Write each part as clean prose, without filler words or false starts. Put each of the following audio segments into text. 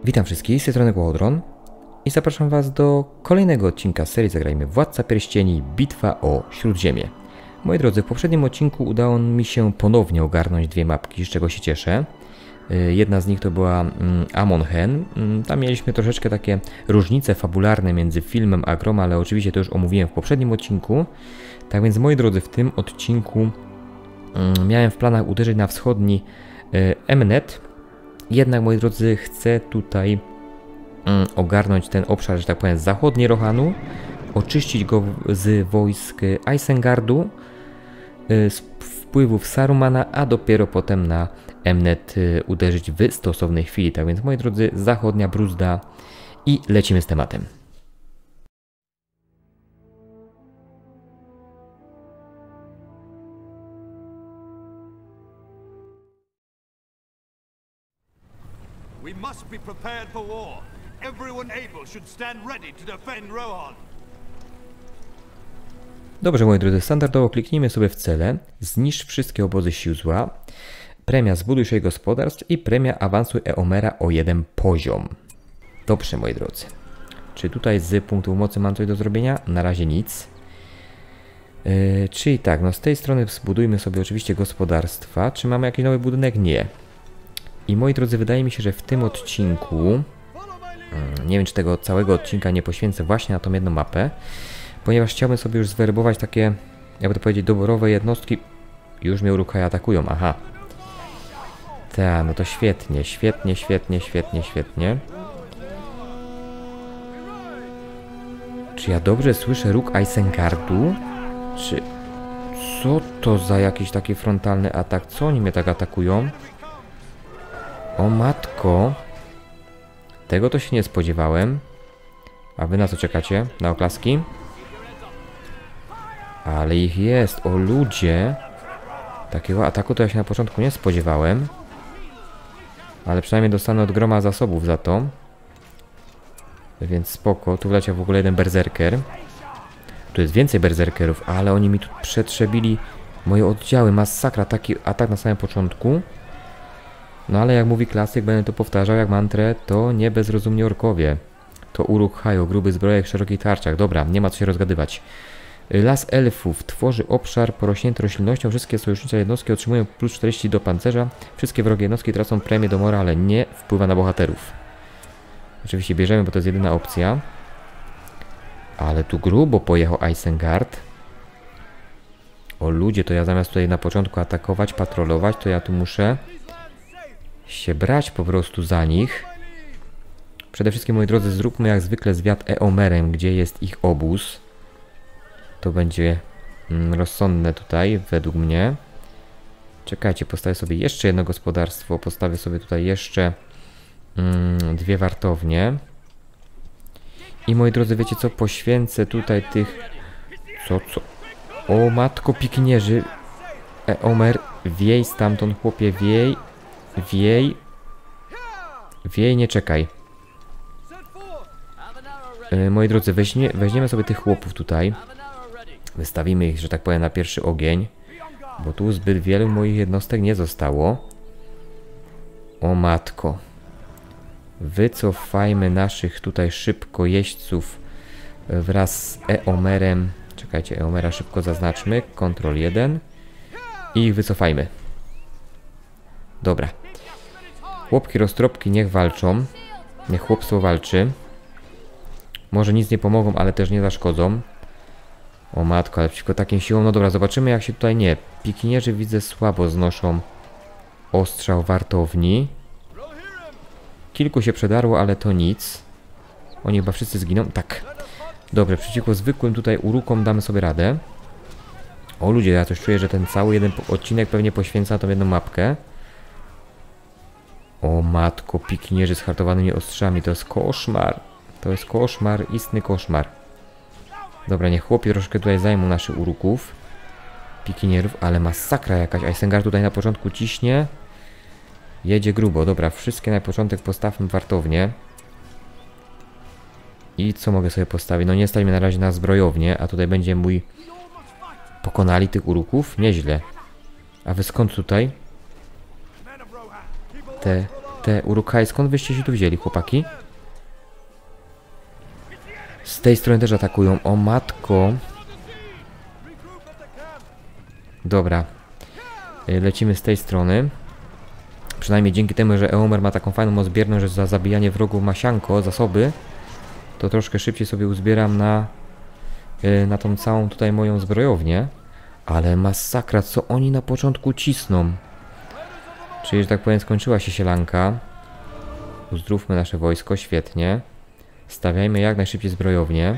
Witam wszystkich, z tej strony Głochodron i zapraszam Was do kolejnego odcinka serii Zagrajmy Władca Pierścieni - Bitwa o Śródziemie. Moi drodzy, w poprzednim odcinku udało mi się ponownie ogarnąć dwie mapki, z czego się cieszę. Jedna z nich to była Amon Hen. Tam mieliśmy troszeczkę takie różnice fabularne między filmem a grą, ale oczywiście to już omówiłem w poprzednim odcinku. Tak więc, moi drodzy, w tym odcinku miałem w planach uderzyć na wschodni Emnet. Jednak, moi drodzy, chcę tutaj ogarnąć ten obszar, że tak powiem, z zachodniej Rohanu, oczyścić go z wojsk Isengardu, z wpływów Sarumana, a dopiero potem na Emnet uderzyć w stosownej chwili. Tak więc, moi drodzy, zachodnia Bruzda i lecimy z tematem. We must be prepared for war. Everyone able should stand ready to defend Rohan. Dobrze, moi drodzy, standardowo kliknijmy sobie w cele. Zniszcz wszystkie obozy sił zła. Premia zbuduj 6 gospodarstw i premia awansuj Eomera o 1 poziom. Dobrze, moi drodzy. Czy tutaj z punktów mocy mam coś do zrobienia? Na razie nic. Czyli tak, no z tej strony zbudujmy sobie oczywiście gospodarstwa. Czy mamy jakiś nowy budynek? Nie. I moi drodzy, wydaje mi się, że w tym odcinku, nie wiem, czy tego całego odcinka nie poświęcę właśnie na tą jedną mapę, ponieważ chciałbym sobie już zwerbować takie, jakby to powiedzieć, doborowe jednostki. Już mnie Uruk-hai atakują, aha. Tak, no to świetnie, świetnie, świetnie, świetnie, świetnie. Czy ja dobrze słyszę róg Isengardu? Czy... Co to za jakiś taki frontalny atak? Co oni mnie tak atakują? O matko, tego to się nie spodziewałem. A wy na co czekacie? Na oklaski? Ale ich jest, o ludzie. Takiego ataku to ja się na początku nie spodziewałem. Ale przynajmniej dostanę od groma zasobów za to. Więc spoko, tu wleciał w ogóle jeden berserker. Tu jest więcej berserkerów, ale oni mi tu przetrzebili moje oddziały. Masakra, taki atak na samym początku. No ale jak mówi klasyk, będę to powtarzał jak mantrę, to nie bezrozumni orkowie. To Uruk-hai o gruby zbrojek, szerokich tarczach. Dobra, nie ma co się rozgadywać. Las elfów tworzy obszar porośnięty roślinnością. Wszystkie sojusznicze jednostki otrzymują plus 40 do pancerza. Wszystkie wrogie jednostki tracą premię do morale. Nie wpływa na bohaterów. Oczywiście bierzemy, bo to jest jedyna opcja. Ale tu grubo pojechał Isengard. O ludzie, to ja zamiast tutaj na początku atakować, patrolować, to ja tu muszę się brać po prostu za nich. Przede wszystkim, moi drodzy, zróbmy jak zwykle zwiat Eomerem, gdzie jest ich obóz. To będzie rozsądne tutaj, według mnie. Czekajcie, postawię sobie jeszcze jedno gospodarstwo. Postawię sobie tutaj jeszcze dwie wartownie. I moi drodzy, wiecie co? Poświęcę tutaj tych... Co? O matko, pikinierzy. Eomer, wiej stamtąd, chłopie, wiej. Wiej, nie czekaj. Moi drodzy, weźmiemy sobie tych chłopów tutaj. Wystawimy ich, że tak powiem, na pierwszy ogień. Bo tu zbyt wielu moich jednostek nie zostało. O matko. Wycofajmy naszych tutaj szybko jeźdźców wraz z Eomerem. Czekajcie, Eomera szybko zaznaczmy. Ctrl 1. I ich wycofajmy. Dobra. Chłopki roztropki niech walczą. Niech chłopstwo walczy. Może nic nie pomogą, ale też nie zaszkodzą. O matko, ale przeciwko takim siłom. No dobra, zobaczymy jak się tutaj nie. Pikinierzy widzę słabo znoszą ostrzał wartowni. Kilku się przedarło, ale to nic. Oni chyba wszyscy zginą. Tak. Dobrze, przeciwko zwykłym tutaj Urukom damy sobie radę. O ludzie, ja też czuję, że ten cały jeden odcinek pewnie poświęca tą jedną mapkę. O matko, pikinierzy z hartowanymi ostrzami, to jest koszmar. To jest koszmar, istny koszmar. Dobra, niech chłopi troszkę tutaj zajmą naszych Uruków. Pikinierów, ale masakra jakaś. Isengard tutaj na początku ciśnie. Jedzie grubo. Dobra, wszystkie na początek postawmy wartownie. I co mogę sobie postawić? No nie stać mnie na razie na zbrojownię, a tutaj będzie mój... Pokonali tych Uruków? Nieźle. A wy skąd tutaj? te Uruk-hai. Skąd wyście się tu wzięli, chłopaki? Z tej strony też atakują. O matko. Dobra. Lecimy z tej strony. Przynajmniej dzięki temu, że Eomer ma taką fajną moc bierną, że za zabijanie wrogów ma sianko, zasoby, to troszkę szybciej sobie uzbieram na tą całą tutaj moją zbrojownię. Ale masakra, co oni na początku cisną. Czyli, że tak powiem, skończyła się sielanka. Uzdrówmy nasze wojsko, świetnie. Stawiajmy jak najszybciej zbrojownię.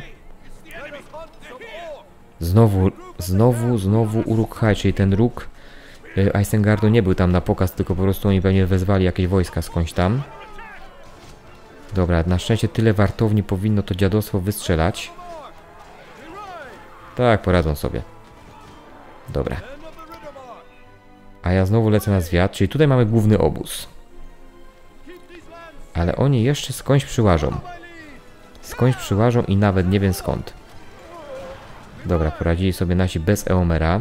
Znowu Uruk-hai, czyli ten róg Isengardu nie był tam na pokaz, tylko po prostu oni pewnie wezwali jakieś wojska skądś tam. Dobra, na szczęście tyle wartowni powinno to dziadostwo wystrzelać. Tak, poradzą sobie. Dobra. A ja znowu lecę na zwiat, czyli tutaj mamy główny obóz. Ale oni jeszcze skądś przyłażą. Skądś przyłażą i nawet nie wiem skąd. Dobra, poradzili sobie nasi bez Eomera.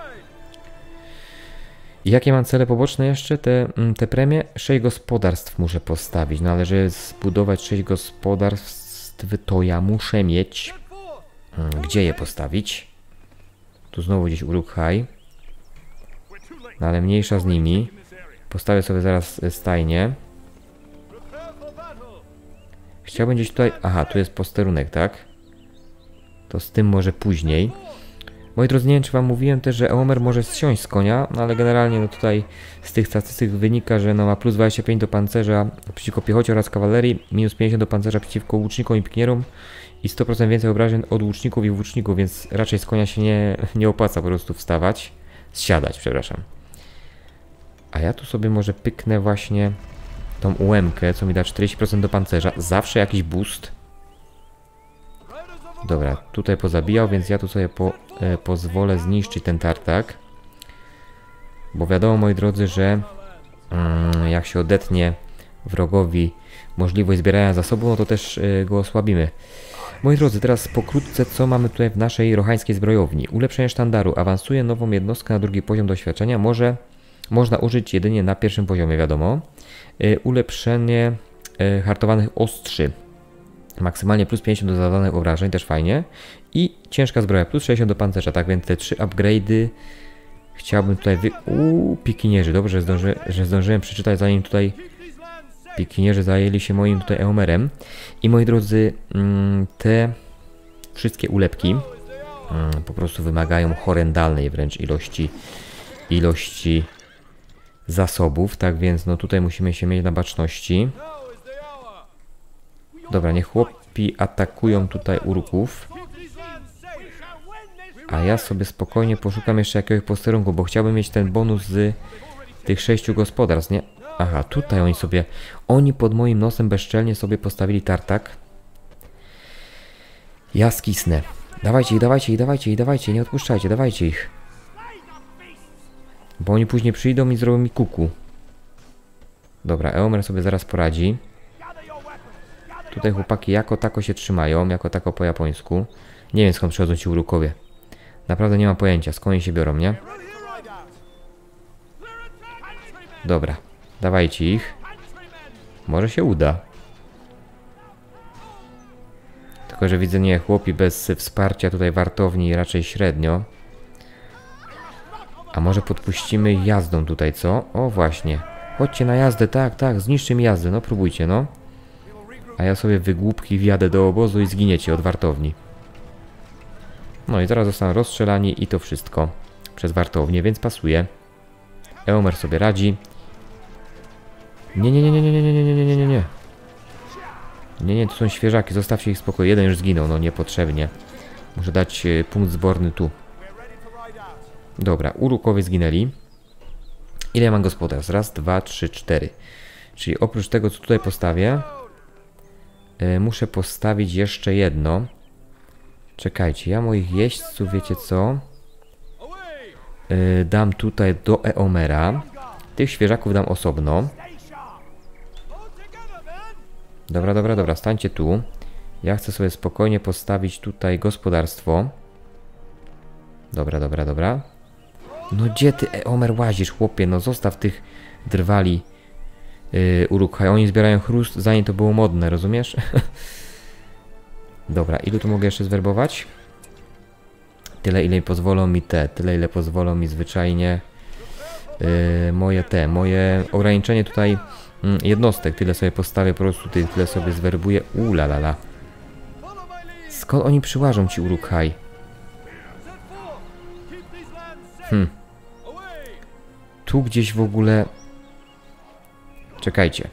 I jakie mam cele poboczne jeszcze? Te premie? 6 gospodarstw muszę postawić. No ale żeby zbudować 6 gospodarstw, to ja muszę mieć... Gdzie je postawić? Tu znowu gdzieś Uruk-hai. No ale mniejsza z nimi. Postawię sobie zaraz stajnię. Chciałbym gdzieś tutaj... Aha, tu jest posterunek, tak? To z tym może później. Moi drodzy, nie wiem, czy wam mówiłem też, że Eomer może zsiąść z konia, no ale generalnie no tutaj z tych statystyk wynika, że no ma plus 25 do pancerza przeciwko piechocie oraz kawalerii, minus 50 do pancerza przeciwko łucznikom i pikinierom i 100% więcej obrażeń od łuczników i włóczników, więc raczej z konia się nie opłaca po prostu wstawać. Zsiadać, przepraszam. A ja tu sobie może pyknę właśnie tą ułemkę, co mi da 40% do pancerza. Zawsze jakiś boost. Dobra, tutaj pozabijał, więc ja tu sobie pozwolę zniszczyć ten tartak. Bo wiadomo, moi drodzy, że jak się odetnie wrogowi możliwość zbierania zasobów, no to też go osłabimy. Moi drodzy, teraz pokrótce, co mamy tutaj w naszej rohańskiej zbrojowni. Ulepszenie sztandaru. Awansuje nową jednostkę na drugi poziom doświadczenia. Można użyć jedynie na pierwszym poziomie, wiadomo. Ulepszenie hartowanych ostrzy. Maksymalnie plus 50 do zadanych obrażeń, też fajnie. I ciężka zbroja, plus 60 do pancerza. Tak więc te 3 upgrade'y chciałbym tutaj pikinierzy. Dobrze, że zdążyłem przeczytać, zanim tutaj pikinierzy zajęli się moim tutaj Eomerem. I moi drodzy, te wszystkie ulepki po prostu wymagają horrendalnej wręcz ilości zasobów. Tak więc no tutaj musimy się mieć na baczności. Dobra, niech chłopi atakują tutaj Uruków. A ja sobie spokojnie poszukam jeszcze jakiegoś posterunku, bo chciałbym mieć ten bonus z tych 6 gospodarstw, nie? Aha, tutaj oni pod moim nosem bezczelnie sobie postawili tartak. Ja skisnę. Dawajcie, nie odpuszczajcie, dawajcie ich. Bo oni później przyjdą i zrobią mi kuku. Dobra, Eomer sobie zaraz poradzi. Tutaj chłopaki jako tako się trzymają, jako tako po japońsku. Nie wiem skąd przychodzą ci Urukowie. Naprawdę nie mam pojęcia, skąd oni się biorą, nie? Dobra, dawajcie ich. Może się uda. Tylko że widzę, nie, chłopi bez wsparcia tutaj wartowni raczej średnio. A może podpuścimy jazdą tutaj, co? O właśnie. Chodźcie na jazdę, tak, zniszczcie mi jazdę, no próbujcie, no. A ja sobie wygłupki wjadę do obozu i zginiecie od wartowni. No i zaraz zostaną rozstrzelani i to wszystko przez wartownię, więc pasuje. Eomer sobie radzi. Nie, to są świeżaki, zostawcie ich w spokoju. Jeden już zginął, no niepotrzebnie. Muszę dać punkt zborny tu. Dobra, Urukowie zginęli. Ile ja mam gospodarstw? Raz, 2, 3, 4. Czyli oprócz tego, co tutaj postawię, muszę postawić jeszcze jedno. Czekajcie, ja moich jeźdźców, wiecie co? Dam tutaj do Eomera. Tych świeżaków dam osobno. Dobra, stańcie tu. Ja chcę sobie spokojnie postawić tutaj gospodarstwo. Dobra. No gdzie ty, Eomer, łazisz, chłopie? No zostaw tych drwali. Uruk-hai. Oni zbierają chrust, zanim to było modne, rozumiesz? Dobra, ilu tu mogę jeszcze zwerbować? Tyle, ile pozwolą mi tyle, ile pozwolą mi zwyczajnie moje ograniczenie tutaj jednostek. Tyle sobie postawię, po prostu tyle sobie zwerbuję. Ulalala. Skąd oni przyłażą ci Uruk-hai? Tu gdzieś w ogóle... Czekajcie.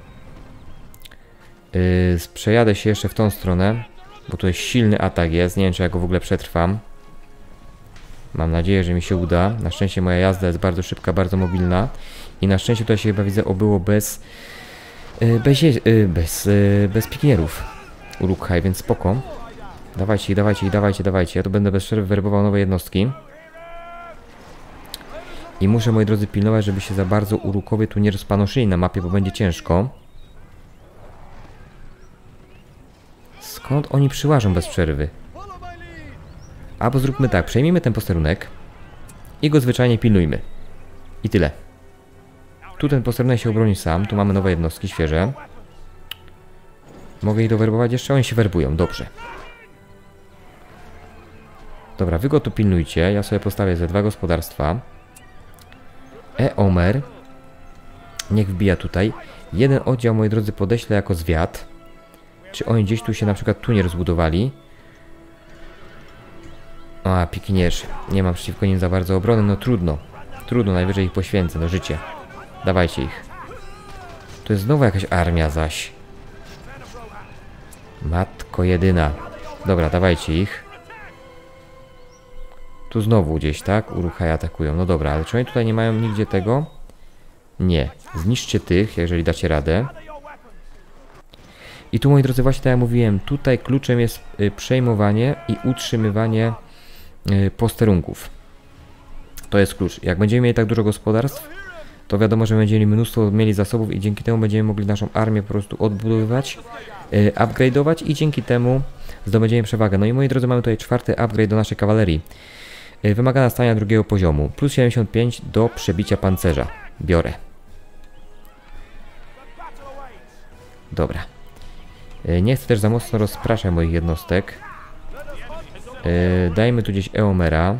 Przejadę się jeszcze w tą stronę, bo tutaj silny atak jest. Nie wiem, czy ja go w ogóle przetrwam. Mam nadzieję, że mi się uda. Na szczęście moja jazda jest bardzo szybka, bardzo mobilna. I na szczęście tutaj się chyba widzę obyło bez pikinierów Uruk-hai, więc spoko. Dawajcie ich, dawajcie. Ja tu będę bez przerwy werbował nowe jednostki. I muszę, moi drodzy, pilnować, żeby się za bardzo Urukowie tu nie rozpanoszyli na mapie, bo będzie ciężko. Skąd oni przyłażą bez przerwy? Albo zróbmy tak, przejmijmy ten posterunek i go zwyczajnie pilnujmy. I tyle. Tu ten posterunek się obroni sam, tu mamy nowe jednostki, świeże. Mogę ich dowerbować jeszcze? Oni się werbują, dobrze. Dobra, wy go tu pilnujcie, ja sobie postawię ze 2 gospodarstwa. Eomer niech wbija tutaj. Jeden oddział, moi drodzy, podeślę jako zwiat. Czy oni gdzieś tu się na przykład tu nie rozbudowali? A, pikinierzy. Nie mam przeciwko nim za bardzo obrony, no trudno. Trudno, najwyżej ich poświęcę, no życie. Dawajcie ich. To jest znowu jakaś armia zaś. Matko jedyna. Dobra, dawajcie ich. Tu znowu gdzieś, tak? Uruk-hai atakują. No dobra, ale czy oni tutaj nie mają nigdzie tego? Nie. Zniszczcie tych, jeżeli dacie radę. I tu, moi drodzy, właśnie tak jak mówiłem, tutaj kluczem jest przejmowanie i utrzymywanie posterunków. To jest klucz. Jak będziemy mieli tak dużo gospodarstw, to wiadomo, że będziemy mieli mnóstwo zasobów i dzięki temu będziemy mogli naszą armię po prostu odbudowywać, upgrade'ować i dzięki temu zdobędziemy przewagę. No i, moi drodzy, mamy tutaj 4. upgrade do naszej kawalerii. Wymagana stania 2. poziomu. Plus 75 do przebicia pancerza. Biorę. Dobra. Nie chcę też za mocno rozpraszać moich jednostek. Dajmy tu gdzieś Eomera.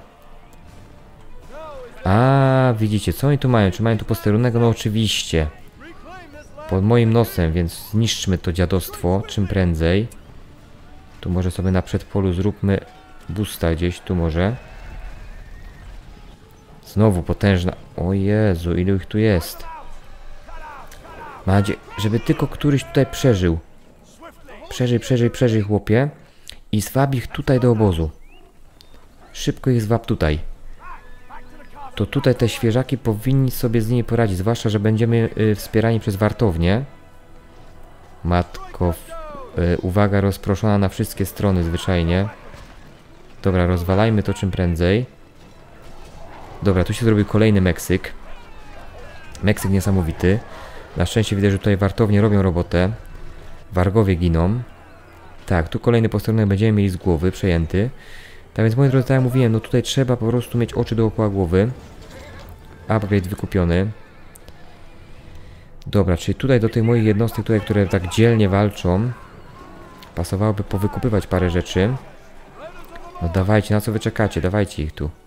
A, widzicie, co oni tu mają? Czy mają tu posterunek? No oczywiście. Pod moim nosem, więc zniszczmy to dziadostwo czym prędzej. Tu może sobie na przedpolu zróbmy boosta gdzieś, tu może. Znowu potężna. O Jezu, ilu ich tu jest. Mam nadzieję, żeby tylko któryś tutaj przeżył. Przeżyj, chłopie. I zwab ich tutaj do obozu. Szybko ich zwab tutaj. To tutaj te świeżaki powinni sobie z nimi poradzić. Zwłaszcza, że będziemy wspierani przez wartownię. Matko. Uwaga rozproszona na wszystkie strony zwyczajnie. Dobra, rozwalajmy to czym prędzej. Dobra, tu się zrobił kolejny Meksyk. Meksyk niesamowity. Na szczęście widać, że tutaj wartownie robią robotę. Wargowie giną. Tak, tu kolejny posterunek będziemy mieli z głowy, przejęty. Tak więc, moi drodzy, tak jak mówiłem, no tutaj trzeba po prostu mieć oczy dookoła głowy. Upgrade wykupiony. Dobra, czyli tutaj do tych moich jednostek, tutaj, które tak dzielnie walczą, pasowałoby powykupywać parę rzeczy. No dawajcie, na co wy czekacie? Dawajcie ich tu.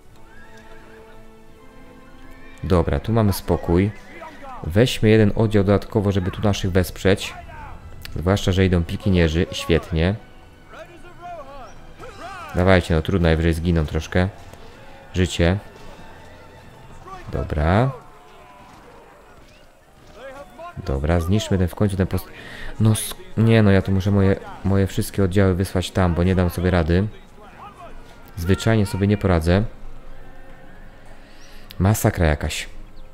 Dobra, tu mamy spokój. Weźmy jeden oddział dodatkowo, żeby tu naszych wesprzeć. Zwłaszcza, że idą pikinierzy. Świetnie. Dawajcie, no trudno, najwyżej zginą troszkę. Życie. Dobra. Dobra, zniszczmy ten w końcu ten post... No nie, no ja tu muszę moje wszystkie oddziały wysłać tam, bo nie dam sobie rady. Zwyczajnie sobie nie poradzę. Masakra jakaś.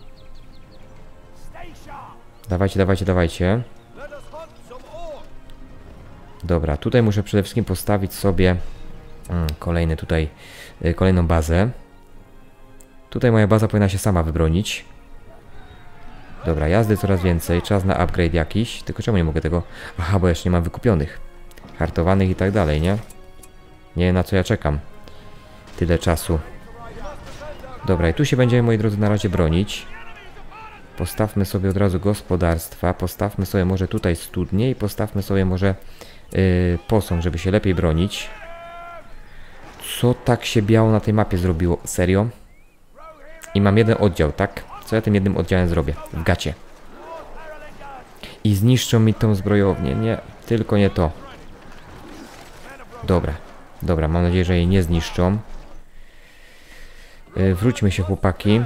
Dawajcie. Dobra, tutaj muszę przede wszystkim postawić sobie kolejną bazę. Tutaj moja baza powinna się sama wybronić. Dobra, jazdy coraz więcej, czas na upgrade jakiś. Tylko czemu nie mogę tego... Aha, bo jeszcze nie mam wykupionych. Hartowanych i tak dalej, nie? Nie wiem, na co ja czekam. Tyle czasu. Dobra, i tu się będziemy, moi drodzy, na razie bronić. Postawmy sobie od razu gospodarstwa, postawmy sobie może tutaj studnie i postawmy sobie może posąg, żeby się lepiej bronić. Co tak się biało na tej mapie zrobiło? Serio? I mam jeden oddział, tak? Co ja tym jednym oddziałem zrobię? W gacie. I zniszczą mi tą zbrojownię. Nie, tylko nie to. Dobra. Dobra, mam nadzieję, że jej nie zniszczą. Wróćmy się, chłopaki.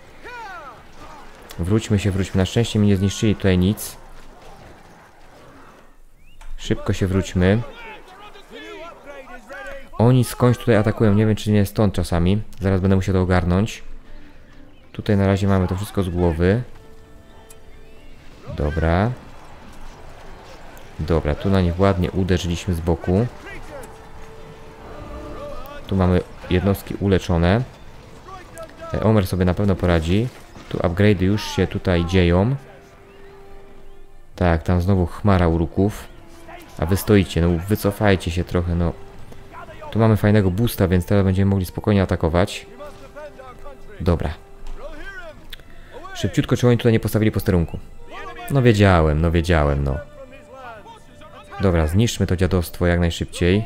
Wróćmy się. Na szczęście mi nie zniszczyli tutaj nic. Szybko się wróćmy. Oni skądś tutaj atakują. Nie wiem, czy nie stąd czasami. Zaraz będę musiał to ogarnąć. Tutaj na razie mamy to wszystko z głowy. Dobra. Dobra, tu na nich ładnie uderzyliśmy z boku. Tu mamy jednostki uleczone. Omer sobie na pewno poradzi. Tu upgrade'y już się tutaj dzieją. Tak, tam znowu chmara uruków. A wy stoicie, no wycofajcie się trochę, no. Tu mamy fajnego boosta, więc teraz będziemy mogli spokojnie atakować. Dobra. Szybciutko, czy oni tutaj nie postawili posterunku? No wiedziałem, no. Dobra, zniszczmy to dziadostwo jak najszybciej.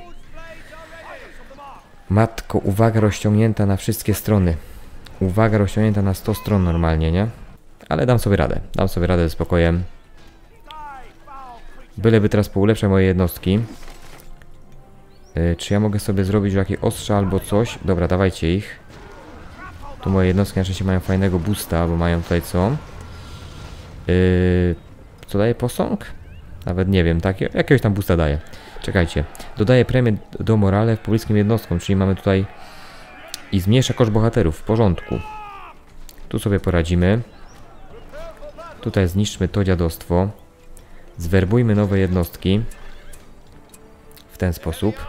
Matko, uwaga rozciągnięta na wszystkie strony. Uwaga rozciągnięta na 100 stron normalnie, nie? Ale dam sobie radę ze spokojem. Byleby teraz poulepszać moje jednostki. Czy ja mogę sobie zrobić jakieś ostrza albo coś? Dobra, dawajcie ich. Tu moje jednostki na szczęście mają fajnego boosta, bo mają tutaj co? Co daje posąg? Nawet nie wiem, tak? Jakiegoś tam boosta daje. Czekajcie. Dodaje premię do morale pobliskim jednostkom, czyli mamy tutaj... I zmniejsza koszt bohaterów. W porządku. Tu sobie poradzimy. Tutaj zniszczmy to dziadostwo. Zwerbujmy nowe jednostki. W ten sposób.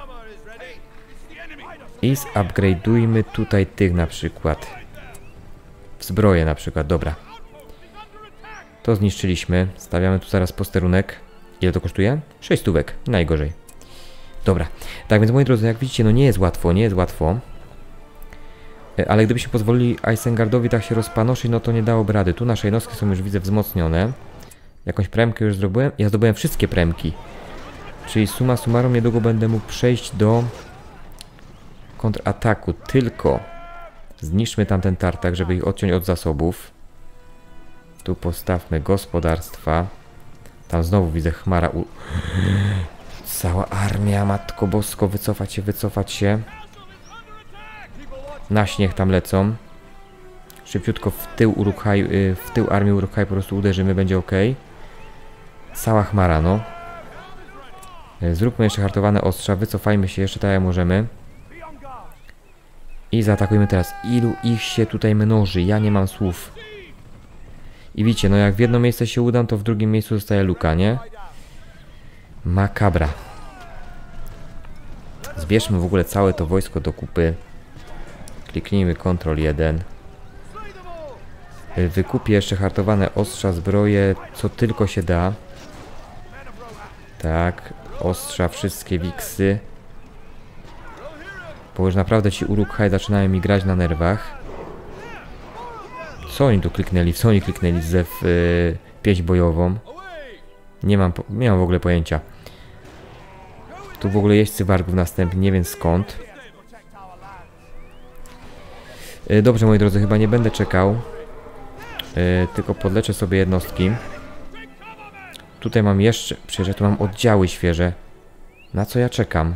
I zupgrade'ujmy tutaj tych na przykład. W zbroję na przykład, dobra. To zniszczyliśmy. Stawiamy tu zaraz posterunek. Ile to kosztuje? 6 stówek. Najgorzej. Dobra. Tak więc moi drodzy, jak widzicie, no nie jest łatwo. Ale gdybyśmy pozwolili Isengardowi tak się rozpanoszyć, no to nie dałoby rady. Tu nasze jednostki są już, widzę, wzmocnione. Jakąś premkę już zdobyłem. Ja zdobyłem wszystkie premki. Czyli summa summarum niedługo będę mógł przejść do kontrataku. Tylko zniszczmy tamten tartak, żeby ich odciąć od zasobów. Tu postawmy gospodarstwa. Tam znowu widzę chmara. Cała armia, matko bosko, wycofać się. Na śnieg tam lecą. Szybciutko w tył armii Uruk-hai po prostu uderzymy, będzie ok. Cała chmara, no. Zróbmy jeszcze hartowane ostrza, wycofajmy się jeszcze tak jak możemy. I zaatakujmy teraz. Ilu ich się tutaj mnoży? Ja nie mam słów. I widzicie, no jak w jedno miejsce się udam, to w drugim miejscu zostaje luka, nie? Makabra. Zbierzmy w ogóle całe to wojsko do kupy. Kliknijmy Ctrl 1. Wykupię jeszcze hartowane ostrza, zbroje, co tylko się da. Tak, ostrza, wszystkie wiksy. Bo już naprawdę ci Uruk-hai zaczynają mi grać na nerwach. Co oni tu kliknęli? W co oni kliknęli? Zew pieśń bojową? Nie mam w ogóle pojęcia. Tu w ogóle jeźdźcy wargów następnie, nie wiem skąd. Dobrze, moi drodzy, chyba nie będę czekał. Tylko podleczę sobie jednostki. Tutaj mam jeszcze... Przecież ja tu mam oddziały świeże. Na co ja czekam?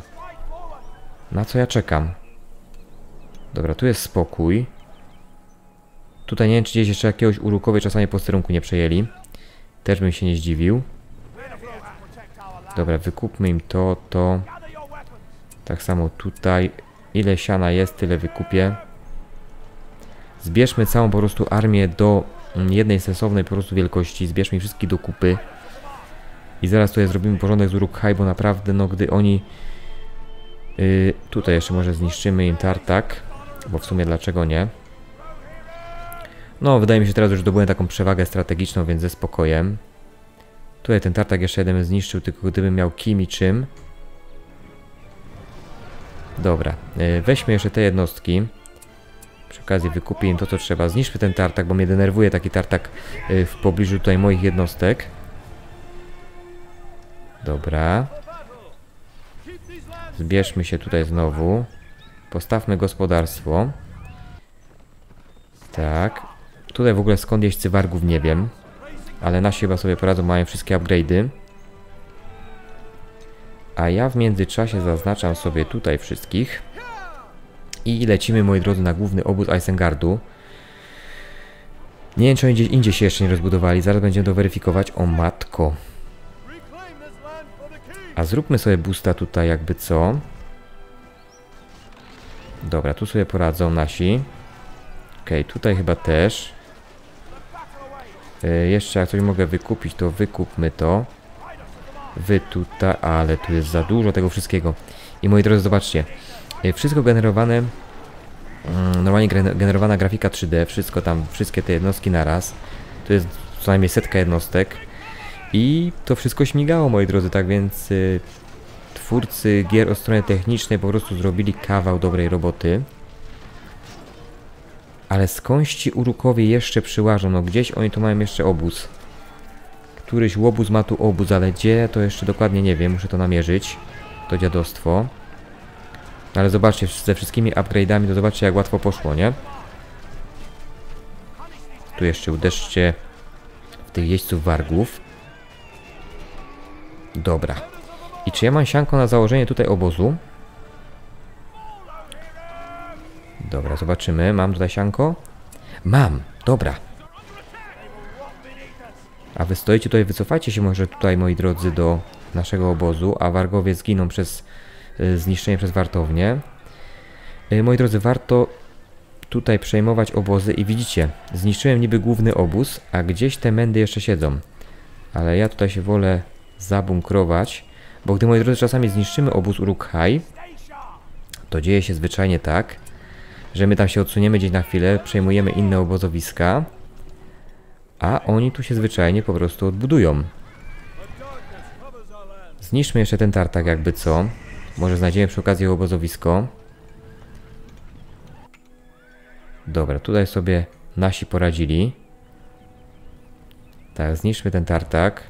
Dobra, tu jest spokój. Tutaj nie wiem, czy gdzieś jeszcze jakiegoś Urukowie czasami posterunku nie przejęli. Też bym się nie zdziwił. Dobra, wykupmy im to. Tak samo tutaj. Ile siana jest, tyle wykupię. Zbierzmy całą po prostu armię do jednej sensownej po prostu wielkości. Zbierzmy wszystkich do kupy. I zaraz tutaj zrobimy porządek z Uruk-hai, bo naprawdę, no gdy oni... tutaj jeszcze może zniszczymy im tartak. Bo w sumie dlaczego nie? No, wydaje mi się, że teraz już zdobyłem taką przewagę strategiczną, więc ze spokojem. Tutaj ten tartak jeszcze jeden zniszczył, tylko gdybym miał kim i czym. Dobra, weźmy jeszcze te jednostki. Przy okazji wykupię im to, co trzeba. Zniszczmy ten tartak, bo mnie denerwuje taki tartak w pobliżu tutaj moich jednostek. Dobra. Zbierzmy się tutaj znowu. Postawmy gospodarstwo. Tak. Tutaj w ogóle skąd jeźdźcy wargów nie wiem. Ale nasi chyba sobie poradzą, mają wszystkie upgrade'y. A ja w międzyczasie zaznaczam sobie tutaj wszystkich. I lecimy, moi drodzy, na główny obóz Isengardu. Nie wiem, czy oni gdzieś indziej się jeszcze nie rozbudowali. Zaraz będziemy to weryfikować. O matko. A zróbmy sobie boosta tutaj jakby co. Dobra, tu sobie poradzą nasi. Okej, tutaj chyba też. Jeszcze jak coś mogę wykupić, to wykupmy to. Wy tutaj, ale tu jest za dużo tego wszystkiego. I moi drodzy, zobaczcie. Wszystko generowane, normalnie generowana grafika 3D, wszystko tam, wszystkie te jednostki naraz. To jest co najmniej 100 jednostek. I to wszystko śmigało, moi drodzy, tak więc twórcy gier o stronie technicznej po prostu zrobili kawał dobrej roboty. Ale skądś ci Urukowie jeszcze przyłażą? No gdzieś oni tu mają jeszcze obóz. Któryś łobuz ma tu obóz, ale gdzie to jeszcze dokładnie nie wiem, muszę to namierzyć. To dziadostwo. Ale zobaczcie, ze wszystkimi upgrade'ami, to zobaczcie jak łatwo poszło, nie? Tu jeszcze uderzcie w tych jeźdźców wargów. Dobra. I czy ja mam sianko na założenie tutaj obozu? Dobra, zobaczymy. Mam tutaj sianko? Mam! Dobra. A wy stoicie tutaj, wycofajcie się może tutaj, moi drodzy, do naszego obozu, a wargowie zginą przez zniszczenie przez wartownię. Moi drodzy, warto tutaj przejmować obozy i widzicie, zniszczyłem niby główny obóz, a gdzieś te mędy jeszcze siedzą. Ale ja tutaj się wolę zabunkrować, bo gdy, moi drodzy, czasami zniszczymy obóz Uruk-hai, to dzieje się zwyczajnie tak, że my tam się odsuniemy gdzieś na chwilę, przejmujemy inne obozowiska, a oni tu się zwyczajnie po prostu odbudują. Zniszczmy jeszcze ten tartak jakby co. Może znajdziemy przy okazji obozowisko. Dobra, tutaj sobie nasi poradzili. Tak, zniszczmy ten tartak.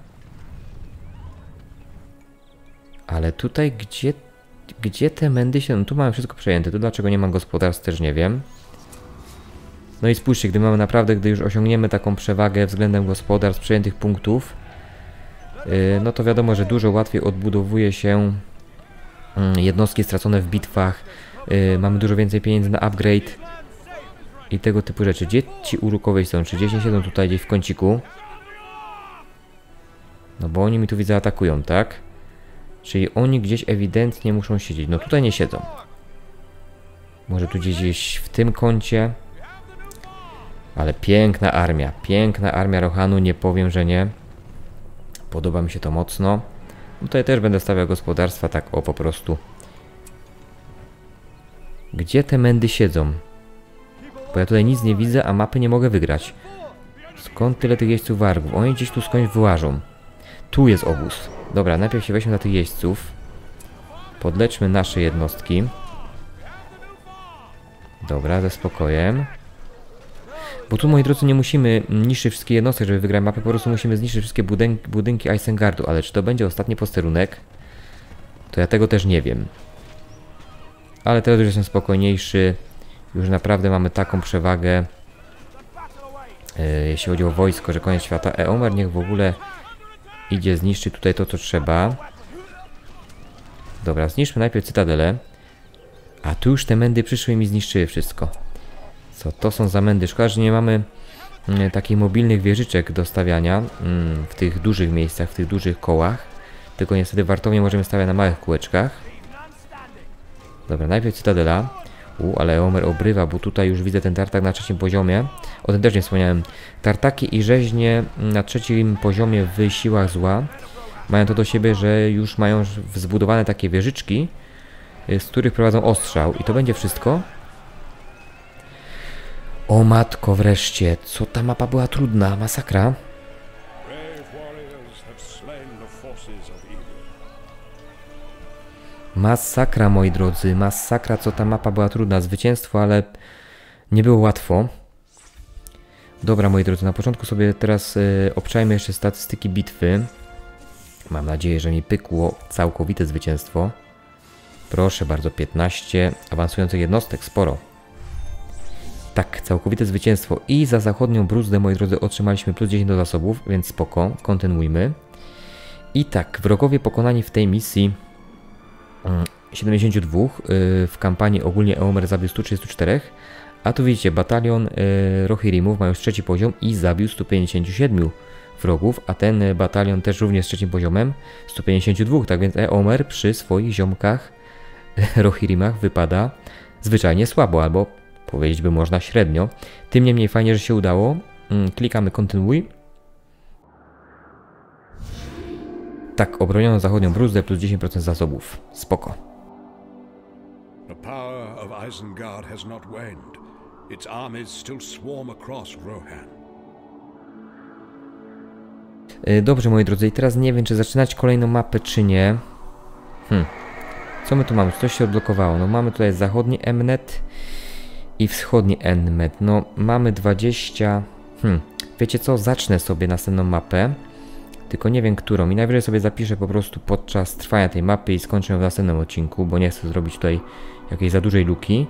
Ale tutaj gdzie te mędy się... No tu mamy wszystko przejęte. Tu dlaczego nie ma gospodarstw też nie wiem. No i spójrzcie, gdy mamy naprawdę, gdy już osiągniemy taką przewagę względem gospodarstw, przejętych punktów, no to wiadomo, że dużo łatwiej odbudowuje się jednostki stracone w bitwach, mamy dużo więcej pieniędzy na upgrade i tego typu rzeczy. Gdzie ci Urukowie są? Czy gdzieś nie siedzą tutaj gdzieś w kąciku? No bo oni mi tu widzę atakują, tak? Czyli oni gdzieś ewidentnie muszą siedzieć. No tutaj nie siedzą. Może tu gdzieś w tym kącie. Ale piękna armia Rohanu, nie powiem, że nie. Podoba mi się to mocno. Tutaj też będę stawiał gospodarstwa, tak o po prostu. Gdzie te mędy siedzą? Bo ja tutaj nic nie widzę, a mapy nie mogę wygrać. Skąd tyle tych jeźdźców wargów? Oni gdzieś tu skądś wyłażą. Tu jest obóz. Dobra, najpierw się weźmy na tych jeźdźców. Podleczmy nasze jednostki. Dobra, ze spokojem. Bo tu, moi drodzy, nie musimy niszczyć wszystkie jednostki, żeby wygrać mapę. Po prostu musimy zniszczyć wszystkie budynki Isengardu. Ale czy to będzie ostatni posterunek? To ja tego też nie wiem. Ale teraz już jestem spokojniejszy. Już naprawdę mamy taką przewagę, jeśli chodzi o wojsko, że koniec świata. Eomer niech w ogóle idzie zniszczyć tutaj to, co trzeba. Dobra, zniszczmy najpierw cytadelę. A tu już te mędy przyszły i mi zniszczyły wszystko. Co to są za mędy? Szkoda, że nie mamy takich mobilnych wieżyczek do stawiania w tych dużych miejscach, w tych dużych kołach. Tylko niestety wartownie możemy stawiać na małych kółeczkach. Dobra, najpierw cytadela. Ale Eomer obrywa, bo tutaj już widzę ten tartak na 3. poziomie. O tym też nie wspomniałem. Tartaki i rzeźnie na 3. poziomie w siłach zła mają to do siebie, że już mają zbudowane takie wieżyczki, z których prowadzą ostrzał. I to będzie wszystko. O matko, wreszcie. Co ta mapa była trudna. Masakra. Masakra, moi drodzy. Masakra, co ta mapa była trudna. Zwycięstwo, ale Nie było łatwo. Dobra, moi drodzy, na początku sobie teraz obczajmy jeszcze statystyki bitwy. Mam nadzieję, że mi pykło całkowite zwycięstwo. Proszę bardzo, 15 awansujących jednostek, sporo. Tak, całkowite zwycięstwo. I za zachodnią bruzdę, moi drodzy, otrzymaliśmy plus 10 do zasobów, więc spoko, kontynuujmy. I tak, wrogowie pokonani w tej misji 72, w kampanii ogólnie Eomer zabił 134, a tu widzicie, batalion Rohirrimów ma już trzeci poziom i zabił 157 wrogów, a ten batalion też również z trzecim poziomem 152, tak więc Eomer przy swoich ziomkach Rohirrimach wypada zwyczajnie słabo, albo powiedzieć by można średnio. Tym niemniej fajnie, że się udało. Klikamy kontynuuj. Tak, obroniono zachodnią bruzdę plus 10% zasobów. Spoko. The power of Isengard has not waned. Its armies still swarm across Rohan. Dobrze, moi drodzy, i teraz nie wiem, czy zaczynać kolejną mapę, czy nie. Co my tu mamy? Coś się odblokowało. No mamy tutaj zachodni Emnet i wschodni Emnet. No mamy 20... Wiecie co? Zacznę sobie następną mapę. Tylko nie wiem, którą. I najwyżej sobie zapiszę po prostu podczas trwania tej mapy i skończę w następnym odcinku, bo nie chcę zrobić tutaj jakiejś za dużej luki.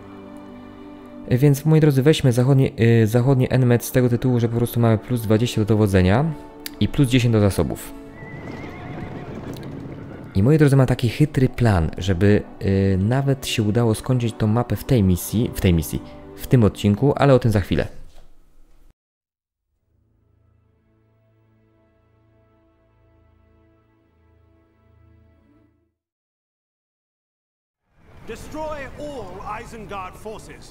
Więc, moi drodzy, weźmy zachodni Emmet z tego tytułu, że po prostu mamy plus 20 do dowodzenia i plus 10 do zasobów. I, moi drodzy, mam taki chytry plan, żeby nawet się udało skończyć tą mapę w tym odcinku, ale o tym za chwilę. Destroy all Isengard forces.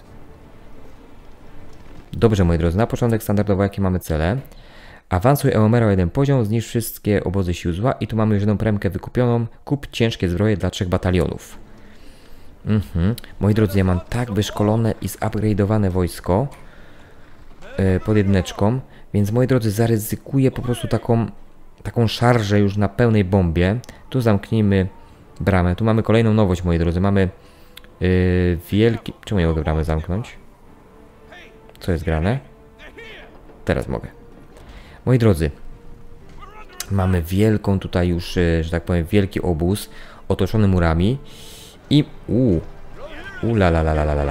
Dobrze, moi drodzy, na początek standardowo jakie mamy cele. Awansuj Eomera o jeden poziom, zniszcz wszystkie obozy sił zła i tu mamy już jedną premkę wykupioną. Kup ciężkie zbroje dla 3 batalionów. Moi drodzy, ja mam tak wyszkolone i zupgrade'owane wojsko pod jedyneczką, więc, moi drodzy, zaryzykuję po prostu taką szarżę już na pełnej bombie. Tu zamknijmy bramę. Tu mamy kolejną nowość, moi drodzy. Mamy wielki... Czemu nie mogę bramy zamknąć? Co jest grane? Teraz mogę. Moi drodzy, mamy wielką tutaj już, że tak powiem, wielki obóz otoczony murami i... la la la la la la.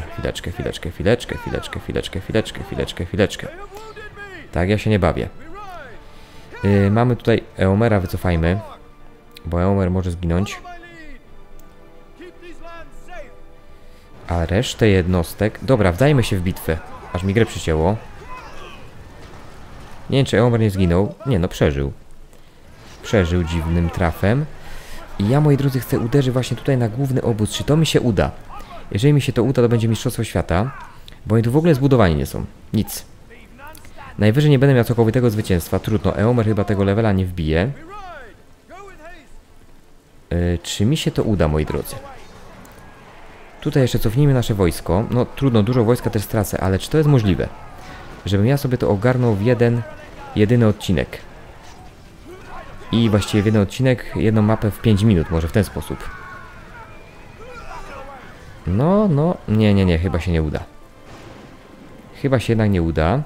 Chwileczkę. Tak, ja się nie bawię. Mamy tutaj Eomera, wycofajmy, bo Eomer może zginąć. A resztę jednostek... Dobra, wdajmy się w bitwę. Aż mi grę przycięło. Nie wiem, czy Eomer nie zginął. Nie, no przeżył. Przeżył dziwnym trafem. I ja, moi drodzy, chcę uderzyć właśnie tutaj na główny obóz. Czy to mi się uda? Jeżeli mi się to uda, to będzie Mistrzostwo Świata. Bo oni tu w ogóle zbudowani nie są. Nic. Najwyżej nie będę miał całkowitego zwycięstwa. Trudno, Eomer chyba tego levela nie wbije. Czy mi się to uda, moi drodzy? Tutaj jeszcze cofnijmy nasze wojsko. No trudno, dużo wojska też stracę, ale czy to jest możliwe? Żebym ja sobie to ogarnął w jedyny odcinek. I właściwie w jeden odcinek, jedną mapę w 5 minut, może w ten sposób. Nie, chyba się nie uda. Chyba się jednak nie uda.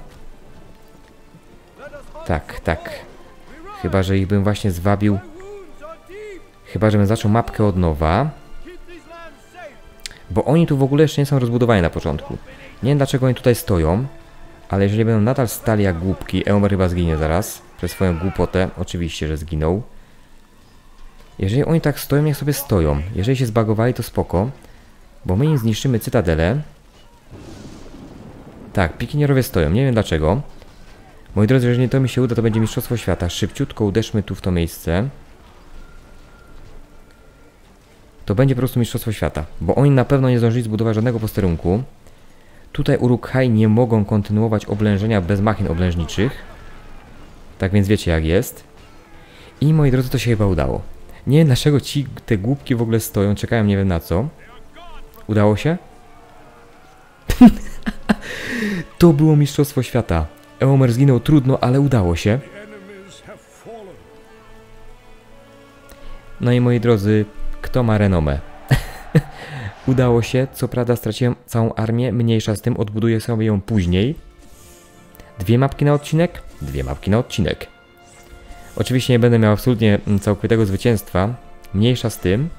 Tak. Chyba, że ich bym właśnie zwabił. Chyba, żebym zaczął mapkę od nowa. Bo oni tu w ogóle jeszcze nie są rozbudowani na początku. Nie wiem, dlaczego oni tutaj stoją. Ale jeżeli będą nadal stali jak głupki, Eomer chyba zginie zaraz. Przez swoją głupotę. Oczywiście, że zginął. Jeżeli oni tak stoją, niech sobie stoją. Jeżeli się zbagowali, to spoko. Bo my im zniszczymy cytadelę. Tak, pikinierowie stoją. Nie wiem dlaczego. Moi drodzy, jeżeli to mi się uda, to będzie Mistrzostwo Świata. Szybciutko uderzmy tu w to miejsce. To będzie po prostu Mistrzostwo Świata. Bo oni na pewno nie zdążyli zbudować żadnego posterunku. Tutaj Uruk-hai nie mogą kontynuować oblężenia bez machin oblężniczych. Tak więc wiecie jak jest. I, moi drodzy, to się chyba udało. Nie wiem dlaczego te głupki w ogóle stoją, czekają nie wiem na co. Udało się? To było Mistrzostwo Świata. Eomer zginął, trudno, ale udało się. No i, moi drodzy, kto ma renomę? Udało się, co prawda straciłem całą armię, mniejsza z tym, odbuduję sobie ją później. 2 mapki na odcinek? 2 mapki na odcinek. Oczywiście nie będę miał absolutnie całkowitego zwycięstwa, mniejsza z tym.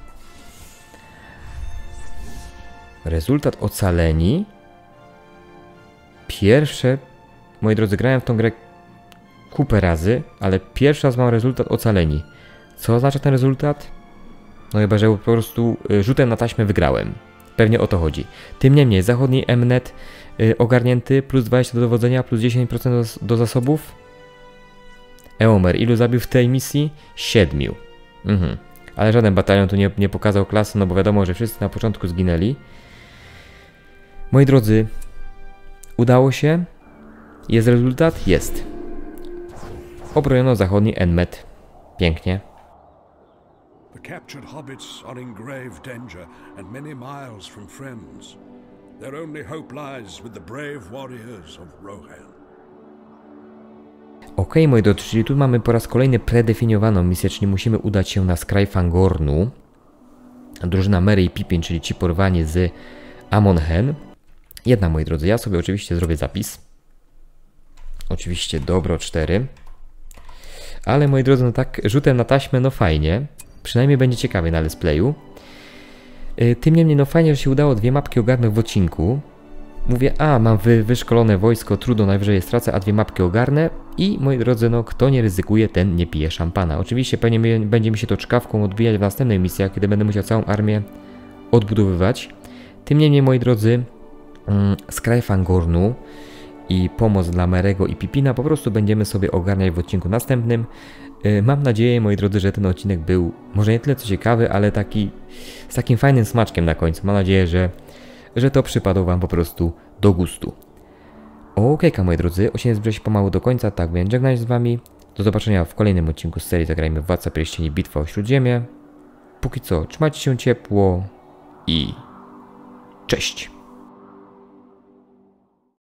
Rezultat ocaleni. Pierwsze, moi drodzy, grałem w tą grę kupę razy, ale pierwszy raz mam rezultat ocaleni. Co oznacza ten rezultat? No chyba, że po prostu rzutem na taśmę wygrałem. Pewnie o to chodzi. Tym niemniej, zachodni Mnet ogarnięty, plus 20 do dowodzenia, plus 10% do zasobów. Eomer, ilu zabił w tej misji? 7. Ale żaden batalion tu nie pokazał klasy, no bo wiadomo, że wszyscy na początku zginęli. Moi drodzy, udało się. Jest rezultat? Jest. Obrojono zachodni Enmet. Pięknie. The captured hobbits are in grave danger and many miles from friends. Their only hope lies with the brave warriors of Rohan. Okej, moi drodzy, czyli tu mamy po raz kolejny predefiniowaną misję, czyli musimy udać się na skraj Fangornu. Drużyna Merry i Pippin, czyli ci porwani z Amon Hen. Jedna, moi drodzy, ja sobie oczywiście zrobię zapis. Oczywiście dobro 4. Ale, moi drodzy, no tak rzutem na taśmę, no fajnie. Przynajmniej będzie ciekawie na let's playu. Tym niemniej, no fajnie, że się udało 2 mapki ogarnąć w odcinku. Mówię, mam wyszkolone wojsko, trudno, najwyżej je stracę, a 2 mapki ogarnę. I, moi drodzy, no kto nie ryzykuje, ten nie pije szampana. Oczywiście pewnie będzie mi się to czkawką odbijać w następnej misji, kiedy będę musiał całą armię odbudowywać. Tym niemniej, moi drodzy, skraj Fangornu i pomoc dla Merego i Pippina po prostu będziemy sobie ogarniać w odcinku następnym. Mam nadzieję, moi drodzy, że ten odcinek był może nie tyle co ciekawy, ale taki z takim fajnym smaczkiem na końcu. Mam nadzieję, że to przypadło wam po prostu do gustu. Okejka, moi drodzy, odcinek zbliża się pomału do końca, tak więc żegnam się z wami. Do zobaczenia w kolejnym odcinku z serii Zagrajmy w Władca Pierścieni Bitwa o Śródziemie. Póki co, trzymajcie się ciepło i cześć!